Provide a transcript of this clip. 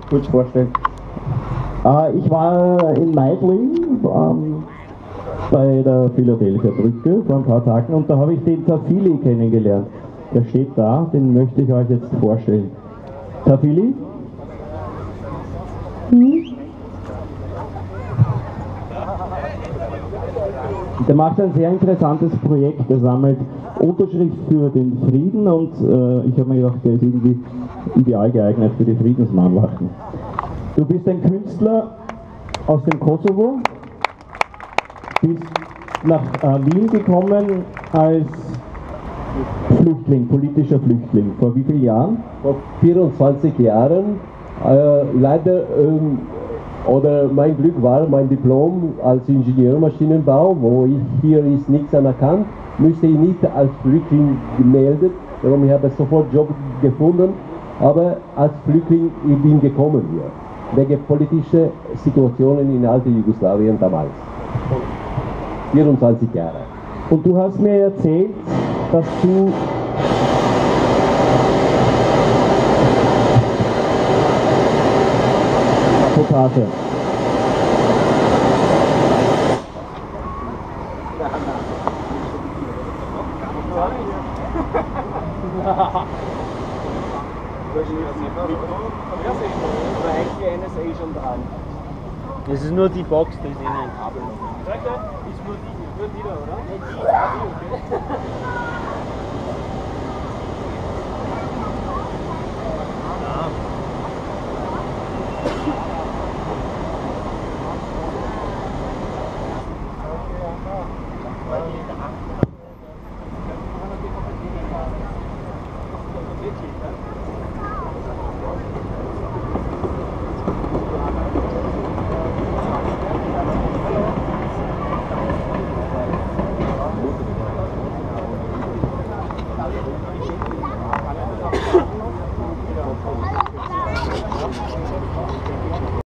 kurz vorstellen. Ich war in Meidling bei der Philadelphia Brücke vor ein paar Tagen und da habe ich den Tafili kennengelernt. Der steht da, den möchte ich euch jetzt vorstellen. Tafili? Der macht ein sehr interessantes Projekt, der sammelt Unterschrift für den Frieden und ich habe mir gedacht, der ist irgendwie ideal geeignet für die Friedensmahnwachen. Du bist ein Künstler aus dem Kosovo, bist nach Wien gekommen als Flüchtling, politischer Flüchtling. Vor wie vielen Jahren? Vor 24 Jahren. Leider, oder mein Glück war mein Diplom als Ingenieur Maschinenbau, wo ich hier ist nichts anerkannt, müsste ich nicht als Flüchtling gemeldet, darum ich habe sofort Job gefunden, aber als Flüchtling ich bin gekommen hier, wegen politischer Situationen in alten Jugoslawien damals. 24 Jahre. Und du hast mir erzählt, dass du Reportage. Das ist nur die Box, da ist ein Kabel. Ist nur die da, oder?